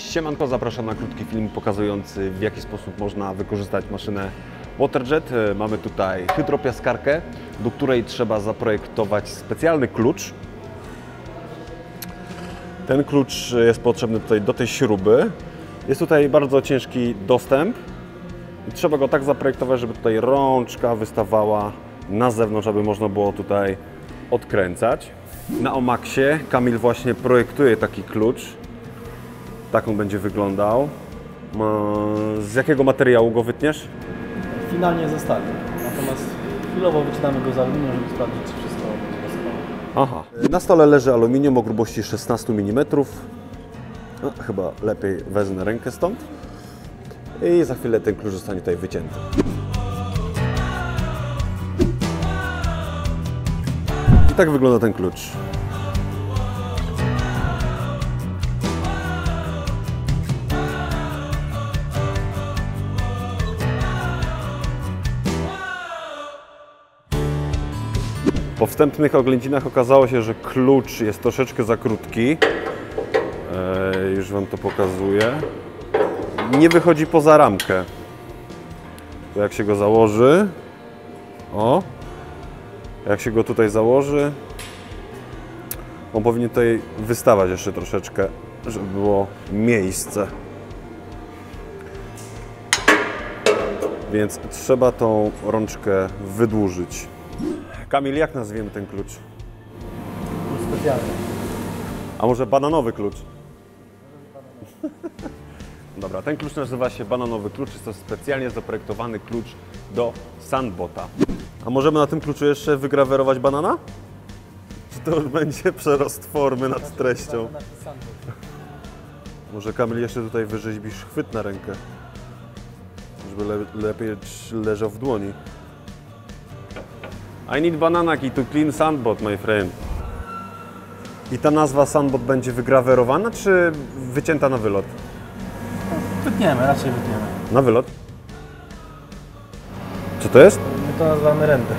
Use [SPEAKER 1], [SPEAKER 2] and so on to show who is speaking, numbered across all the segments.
[SPEAKER 1] Siemanko, zapraszam na krótki film pokazujący, w jaki sposób można wykorzystać maszynę Waterjet. Mamy tutaj hydropiaskarkę, do której trzeba zaprojektować specjalny klucz. Ten klucz jest potrzebny tutaj do tej śruby. Jest tutaj bardzo ciężki dostęp i trzeba go tak zaprojektować, żeby tutaj rączka wystawała na zewnątrz, aby można było tutaj odkręcać. Na Omaxie Kamil właśnie projektuje taki klucz. Tak on będzie wyglądał. Z jakiego materiału go wytniesz?
[SPEAKER 2] Finalnie ze stali. Natomiast chwilowo wycinamy go z aluminium, żeby sprawdzić, czy wszystko będzie pasowało.
[SPEAKER 1] Aha. Na stole leży aluminium o grubości 16 mm. No, chyba lepiej wezmę rękę stąd. I za chwilę ten klucz zostanie tutaj wycięty. I tak wygląda ten klucz. Po wstępnych oględzinach okazało się, że klucz jest troszeczkę za krótki. Już Wam to pokazuję. Nie wychodzi poza ramkę. To jak się go założy, o, jak się go tutaj założy, on powinien tutaj wystawać jeszcze troszeczkę, żeby było miejsce. Więc trzeba tą rączkę wydłużyć. Kamil, jak nazwiemy ten klucz?
[SPEAKER 2] Specjalnie.
[SPEAKER 1] A może bananowy klucz? Dobra, ten klucz nazywa się bananowy klucz. Jest to specjalnie zaprojektowany klucz do Sandbota. A możemy na tym kluczu jeszcze wygrawerować banana? Czy to już będzie przerost formy nad treścią? Może Kamil jeszcze tutaj wyrzeźbisz chwyt na rękę, żeby lepiej leżał w dłoni. I need banana key to clean Sandbot, my friend. I ta nazwa Sandbot będzie wygrawerowana, czy wycięta na wylot?
[SPEAKER 2] Wytniemy, raczej wytniemy.
[SPEAKER 1] Na wylot? Co to jest?
[SPEAKER 2] My to nazywamy render.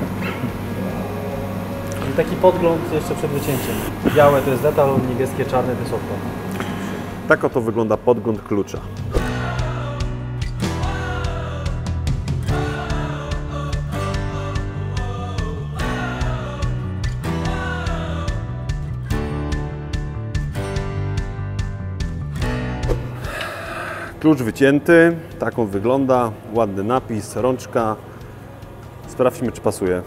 [SPEAKER 2] I taki podgląd jeszcze przed wycięciem. Białe to jest detal, niebieskie, czarne to jest okno.
[SPEAKER 1] Tak oto wygląda podgląd klucza. Klucz wycięty, tak on wygląda, ładny napis, rączka. Sprawdźmy, czy pasuje.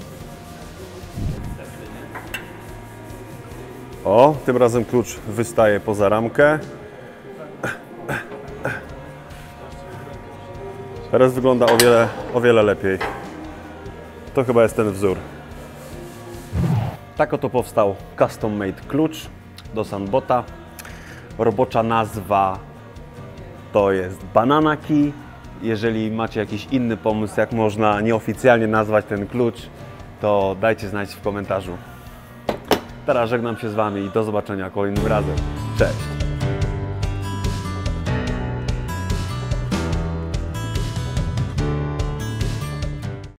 [SPEAKER 1] O, tym razem klucz wystaje poza ramkę. Teraz wygląda o wiele lepiej. To chyba jest ten wzór. Tak oto powstał custom made klucz do Sandbota. Robocza nazwa to jest banana key. Jeżeli macie jakiś inny pomysł, jak można nieoficjalnie nazwać ten klucz, to dajcie znać w komentarzu. Teraz żegnam się z Wami i do zobaczenia kolejnym razem. Cześć!